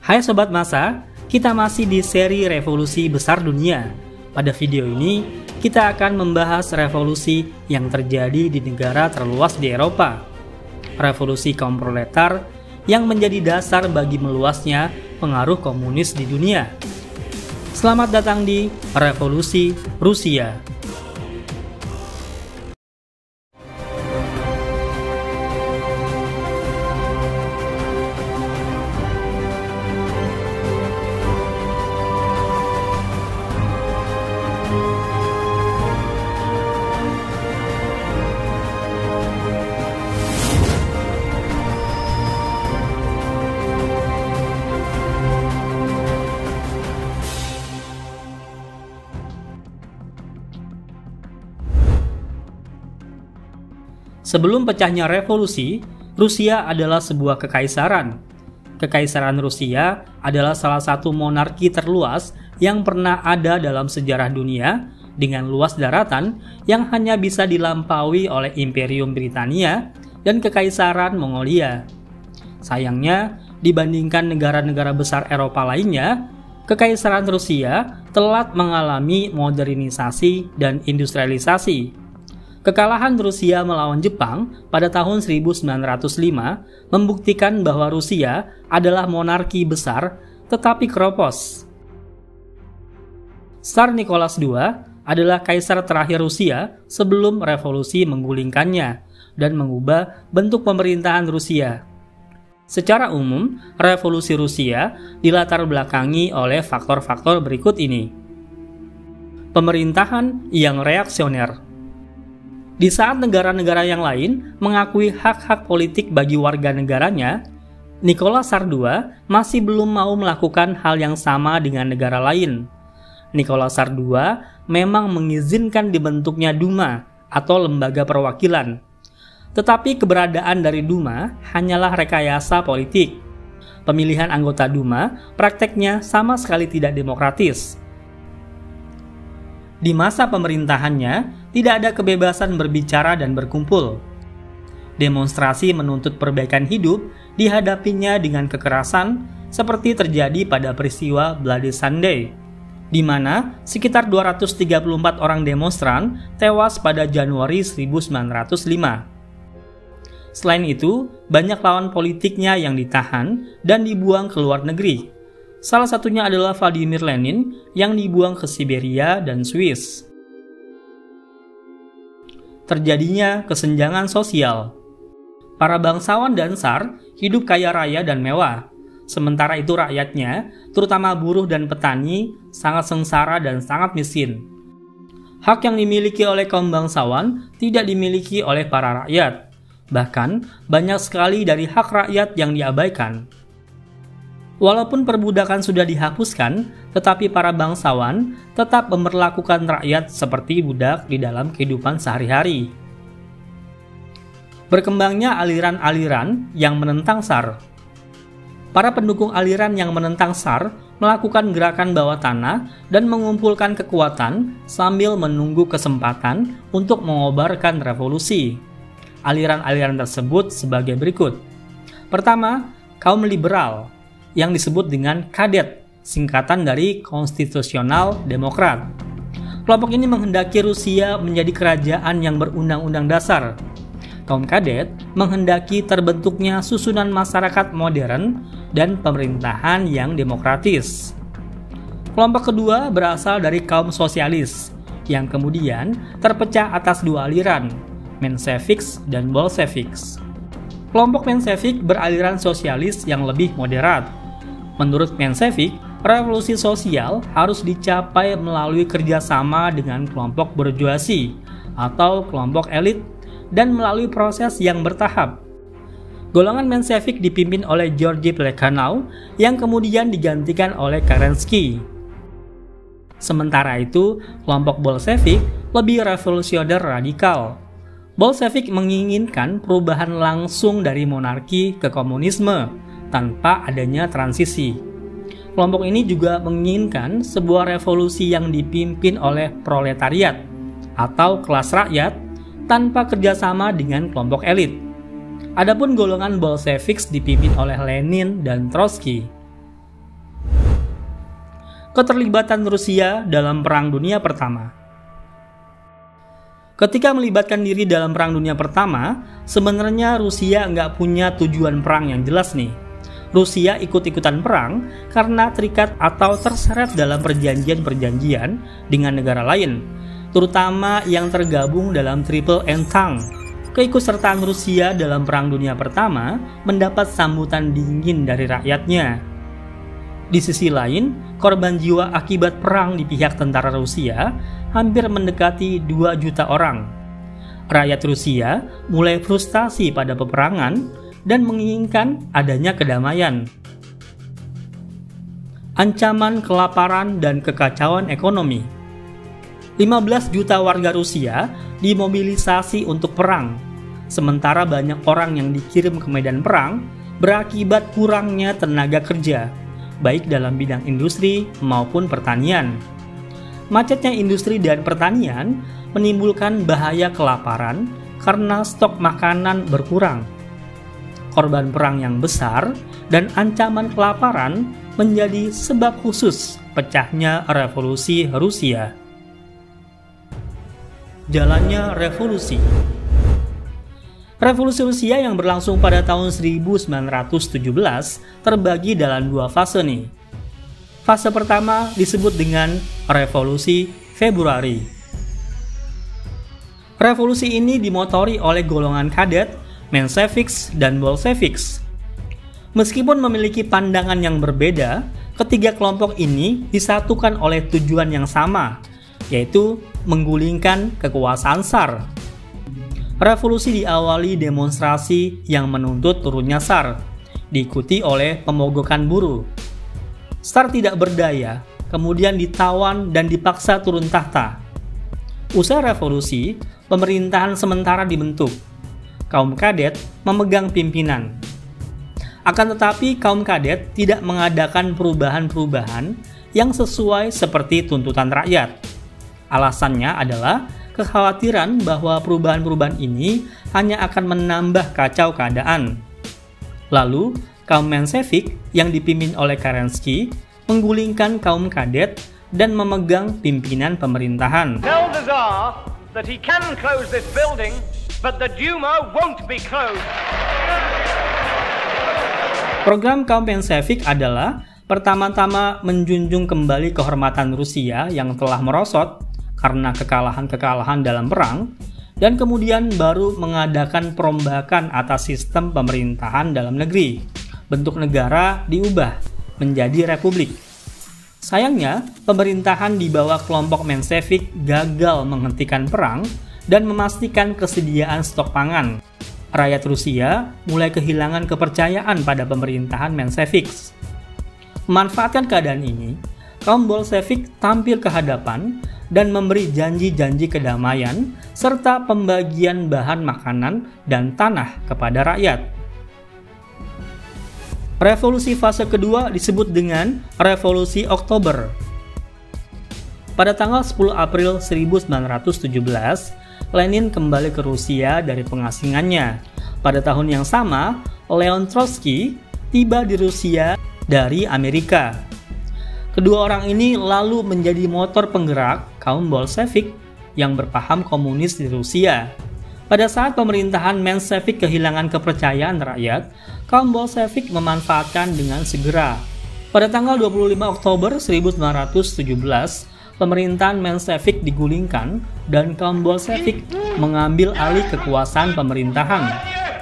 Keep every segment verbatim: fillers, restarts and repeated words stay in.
Hai Sobat Masa, kita masih di seri Revolusi Besar Dunia. Pada video ini, kita akan membahas revolusi yang terjadi di negara terluas di Eropa. Revolusi kaum proletar yang menjadi dasar bagi meluasnya pengaruh komunis di dunia. Selamat datang di Revolusi Rusia. Sebelum pecahnya revolusi, Rusia adalah sebuah kekaisaran. Kekaisaran Rusia adalah salah satu monarki terluas yang pernah ada dalam sejarah dunia dengan luas daratan yang hanya bisa dilampaui oleh Imperium Britania dan Kekaisaran Mongolia. Sayangnya, dibandingkan negara-negara besar Eropa lainnya, Kekaisaran Rusia telat mengalami modernisasi dan industrialisasi. Kekalahan Rusia melawan Jepang pada tahun seribu sembilan ratus lima membuktikan bahwa Rusia adalah monarki besar tetapi keropos. Tsar Nicholas kedua adalah kaisar terakhir Rusia sebelum revolusi menggulingkannya dan mengubah bentuk pemerintahan Rusia. Secara umum, revolusi Rusia dilatar belakangi oleh faktor-faktor berikut ini. Pemerintahan yang reaksioner. Di saat negara-negara yang lain mengakui hak-hak politik bagi warga negaranya, Nicholas kedua masih belum mau melakukan hal yang sama dengan negara lain. Nicholas kedua memang mengizinkan dibentuknya Duma atau lembaga perwakilan. Tetapi keberadaan dari Duma hanyalah rekayasa politik. Pemilihan anggota Duma prakteknya sama sekali tidak demokratis. Di masa pemerintahannya, tidak ada kebebasan berbicara dan berkumpul. Demonstrasi menuntut perbaikan hidup dihadapinya dengan kekerasan seperti terjadi pada peristiwa Bloody Sunday, di mana sekitar dua ratus tiga puluh empat orang demonstran tewas pada Januari seribu sembilan ratus lima. Selain itu, banyak lawan politiknya yang ditahan dan dibuang ke luar negeri. Salah satunya adalah Vladimir Lenin yang dibuang ke Siberia dan Swiss. Terjadinya kesenjangan sosial. Para bangsawan dan tsar hidup kaya raya dan mewah. Sementara itu rakyatnya, terutama buruh dan petani, sangat sengsara dan sangat miskin. Hak yang dimiliki oleh kaum bangsawan tidak dimiliki oleh para rakyat. Bahkan, banyak sekali dari hak rakyat yang diabaikan. Walaupun perbudakan sudah dihapuskan, tetapi para bangsawan tetap memperlakukan rakyat seperti budak di dalam kehidupan sehari-hari. Berkembangnya aliran-aliran yang menentang tsar. Para pendukung aliran yang menentang tsar melakukan gerakan bawah tanah dan mengumpulkan kekuatan sambil menunggu kesempatan untuk mengobarkan revolusi. Aliran-aliran tersebut sebagai berikut. Pertama, kaum liberal, yang disebut dengan Kadet, singkatan dari Konstitusional Demokrat. Kelompok ini menghendaki Rusia menjadi kerajaan yang berundang-undang dasar. Kaum Kadet menghendaki terbentuknya susunan masyarakat modern dan pemerintahan yang demokratis. Kelompok kedua berasal dari kaum sosialis, yang kemudian terpecah atas dua aliran, Menseviks dan Bolsheviks. Kelompok Mensevik beraliran sosialis yang lebih moderat. Menurut Mensevik, revolusi sosial harus dicapai melalui kerjasama dengan kelompok burjuasi atau kelompok elit dan melalui proses yang bertahap. Golongan Mensevik dipimpin oleh Georgy Plekhanov yang kemudian digantikan oleh Kerensky. Sementara itu, kelompok Bolshevik lebih revolusioner radikal. Bolshevik menginginkan perubahan langsung dari monarki ke komunisme tanpa adanya transisi. Kelompok ini juga menginginkan sebuah revolusi yang dipimpin oleh proletariat atau kelas rakyat tanpa kerjasama dengan kelompok elit. Adapun golongan Bolsheviks dipimpin oleh Lenin dan Trotsky. Keterlibatan Rusia dalam Perang Dunia Pertama. Ketika melibatkan diri dalam Perang Dunia Pertama, sebenarnya Rusia nggak punya tujuan perang yang jelas nih. Rusia ikut-ikutan perang karena terikat atau terseret dalam perjanjian-perjanjian dengan negara lain, terutama yang tergabung dalam Triple Entente. Keikutsertaan Rusia dalam Perang Dunia Pertama mendapat sambutan dingin dari rakyatnya. Di sisi lain, korban jiwa akibat perang di pihak tentara Rusia hampir mendekati dua juta orang. Rakyat Rusia mulai frustasi pada peperangan dan menginginkan adanya kedamaian. Ancaman kelaparan dan kekacauan ekonomi. lima belas juta warga Rusia dimobilisasi untuk perang, sementara banyak orang yang dikirim ke medan perang berakibat kurangnya tenaga kerja, baik dalam bidang industri maupun pertanian. Macetnya industri dan pertanian menimbulkan bahaya kelaparan karena stok makanan berkurang. Korban perang yang besar dan ancaman kelaparan menjadi sebab khusus pecahnya revolusi Rusia. Jalannya revolusi. Revolusi Rusia yang berlangsung pada tahun seribu sembilan ratus tujuh belas terbagi dalam dua fase nih. Fase pertama disebut dengan Revolusi Februari. Revolusi ini dimotori oleh golongan kadet, Menseviks, dan Bolsheviks. Meskipun memiliki pandangan yang berbeda, ketiga kelompok ini disatukan oleh tujuan yang sama, yaitu menggulingkan kekuasaan Tsar. Revolusi diawali demonstrasi yang menuntut turunnya Tsar, diikuti oleh pemogokan buruh. Tsar tidak berdaya, kemudian ditawan dan dipaksa turun tahta. Usai revolusi, pemerintahan sementara dibentuk. Kaum kadet memegang pimpinan. Akan tetapi kaum kadet tidak mengadakan perubahan-perubahan yang sesuai seperti tuntutan rakyat. Alasannya adalah kekhawatiran bahwa perubahan-perubahan ini hanya akan menambah kacau keadaan. Lalu, kaum Mensevik yang dipimpin oleh Kerensky menggulingkan kaum kadet dan memegang pimpinan pemerintahan. Tell the Tsar that he can close this building, but the Duma won't be closed. Program kaum Mensevik adalah pertama-tama menjunjung kembali kehormatan Rusia yang telah merosot karena kekalahan-kekalahan dalam perang, dan kemudian baru mengadakan perombakan atas sistem pemerintahan dalam negeri. Bentuk negara diubah menjadi republik. Sayangnya, pemerintahan di bawah kelompok Mensevik gagal menghentikan perang dan memastikan kesediaan stok pangan. Rakyat Rusia mulai kehilangan kepercayaan pada pemerintahan Mensevik. Memanfaatkan keadaan ini, kaum Bolshevik tampil ke hadapan dan memberi janji-janji kedamaian serta pembagian bahan makanan dan tanah kepada rakyat. Revolusi fase kedua disebut dengan Revolusi Oktober. Pada tanggal sepuluh April seribu sembilan ratus tujuh belas, Lenin kembali ke Rusia dari pengasingannya. Pada tahun yang sama, Leon Trotsky tiba di Rusia dari Amerika. Kedua orang ini lalu menjadi motor penggerak kaum Bolshevik yang berpaham komunis di Rusia. Pada saat pemerintahan Mensevik kehilangan kepercayaan rakyat, kaum Bolshevik memanfaatkan dengan segera. Pada tanggal dua puluh lima Oktober seribu sembilan ratus tujuh belas, pemerintahan Mensevik digulingkan dan kaum Bolshevik mengambil alih kekuasaan pemerintahan.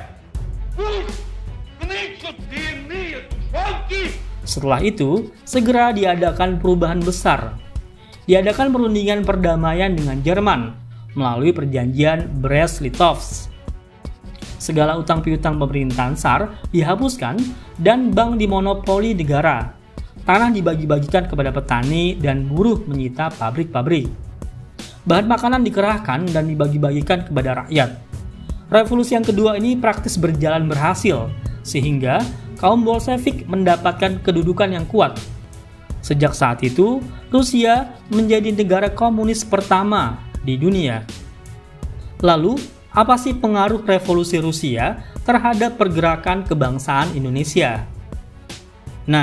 Setelah itu, segera diadakan perubahan besar. Diadakan perundingan perdamaian dengan Jerman melalui perjanjian Brest-Litovsk. Segala utang piutang pemerintahan Tsar dihapuskan dan bank dimonopoli negara. Tanah dibagi-bagikan kepada petani dan buruh menyita pabrik-pabrik. Bahan makanan dikerahkan dan dibagi-bagikan kepada rakyat. Revolusi yang kedua ini praktis berjalan berhasil, sehingga kaum Bolshevik mendapatkan kedudukan yang kuat. Sejak saat itu, Rusia menjadi negara komunis pertama di dunia. Lalu, apa sih pengaruh revolusi Rusia terhadap pergerakan kebangsaan Indonesia? Nah,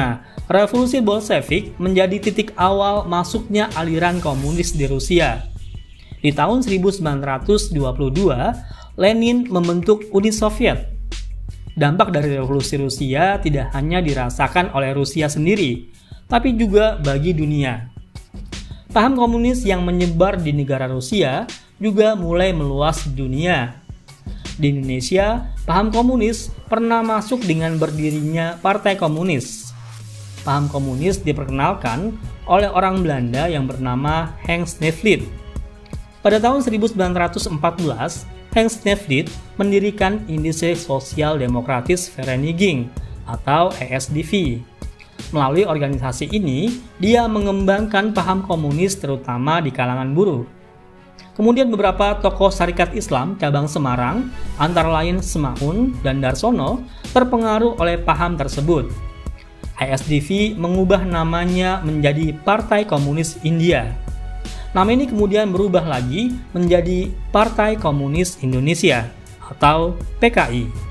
Revolusi Bolshevik menjadi titik awal masuknya aliran komunis di Rusia. Di tahun seribu sembilan ratus dua puluh dua, Lenin membentuk Uni Soviet. Dampak dari revolusi Rusia tidak hanya dirasakan oleh Rusia sendiri, tapi juga bagi dunia. Paham komunis yang menyebar di negara Rusia juga mulai meluas di dunia. Di Indonesia, paham komunis pernah masuk dengan berdirinya Partai Komunis. Paham komunis diperkenalkan oleh orang Belanda yang bernama Henk Snevely. Pada tahun seribu sembilan ratus empat belas, Henk Snevely mendirikan Indische Sosial Democratische Vereniging atau E S D V. Melalui organisasi ini, dia mengembangkan paham komunis terutama di kalangan buruh. Kemudian beberapa tokoh Syarikat Islam cabang Semarang, antara lain Semaun dan Darsono, terpengaruh oleh paham tersebut. E S D V mengubah namanya menjadi Partai Komunis India. Nama ini kemudian berubah lagi menjadi Partai Komunis Indonesia atau P K I.